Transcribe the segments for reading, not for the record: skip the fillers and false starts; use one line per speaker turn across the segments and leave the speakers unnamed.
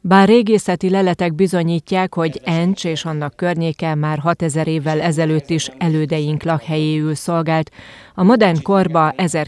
Bár régészeti leletek bizonyítják, hogy Encs és annak környéke már 6000 évvel ezelőtt is elődeink lakhelyéül szolgált, a modern korba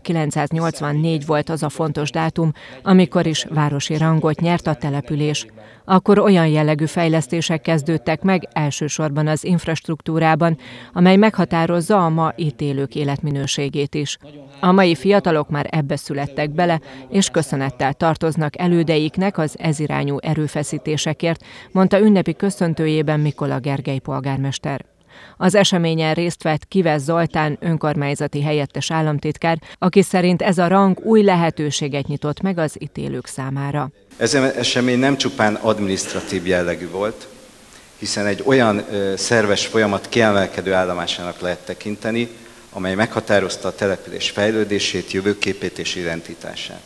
1984 volt az a fontos dátum, amikor is városi rangot nyert a település. Akkor olyan jellegű fejlesztések kezdődtek meg, elsősorban az infrastruktúrában, amely meghatározza a ma itt élők életminőségét is. A mai fiatalok már ebbe születtek bele, és köszönettel tartoznak elődeiknek az ezirányú erőfeszítésekért, mondta ünnepi köszöntőjében Mikola Gergely polgármester. Az eseményen részt vett Kivesz Zoltán önkormányzati helyettes államtitkár, aki szerint ez a rang új lehetőséget nyitott meg az itt élők számára.
Ez az esemény nem csupán adminisztratív jellegű volt, hiszen egy olyan szerves folyamat kiemelkedő állomásának lehet tekinteni, amely meghatározta a település fejlődését, jövőképét és identitását.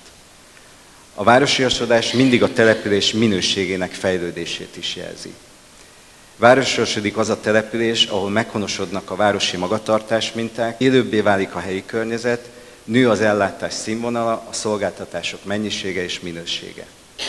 A városiasodás mindig a település minőségének fejlődését is jelzi. Várososodik az a település, ahol meghonosodnak a városi magatartás minták, élőbbé válik a helyi környezet, nő az ellátás színvonala, a szolgáltatások mennyisége és minősége.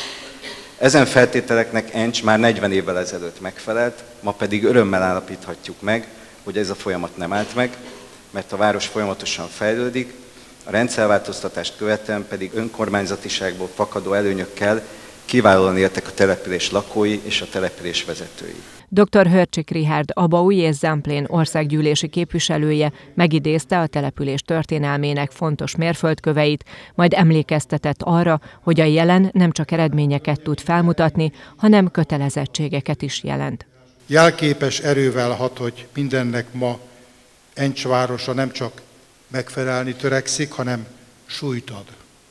Ezen feltételeknek Encs már 40 évvel ezelőtt megfelelt, ma pedig örömmel állapíthatjuk meg, hogy ez a folyamat nem állt meg, mert a város folyamatosan fejlődik, a rendszerváltoztatást követően pedig önkormányzatiságból fakadó előnyökkel kiválóan éltek a település lakói és a település vezetői.
Dr. Hörcsik Richárd Abaúj és Zemplén országgyűlési képviselője megidézte a település történelmének fontos mérföldköveit, majd emlékeztetett arra, hogy a jelen nem csak eredményeket tud felmutatni, hanem kötelezettségeket is jelent.
Jelképes erővel hat, hogy mindennek ma Encs városa nem csak megfelelni törekszik, hanem súlyt ad.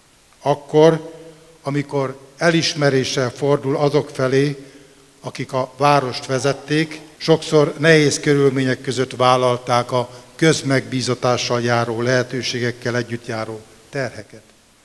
Akkor, amikor elismeréssel fordul azok felé, akik a várost vezették, sokszor nehéz körülmények között vállalták a közmegbízatással járó lehetőségekkel együtt járó terheket.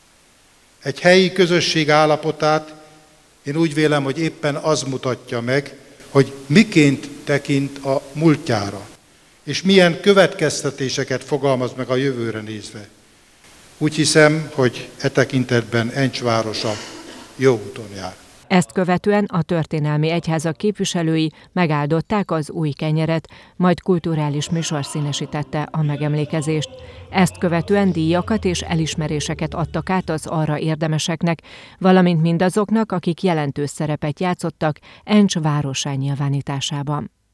Egy helyi közösség állapotát én úgy vélem, hogy éppen az mutatja meg, hogy miként tekint a múltjára, és milyen következtetéseket fogalmaz meg a jövőre nézve. Úgy hiszem, hogy e tekintetben Encs városa jó úton jár.
Ezt követően a történelmi egyházak képviselői megáldották az új kenyeret, majd kulturális műsor színesítette a megemlékezést. Ezt követően díjakat és elismeréseket adtak át az arra érdemeseknek, valamint mindazoknak, akik jelentős szerepet játszottak Encs városá nyilvánításában.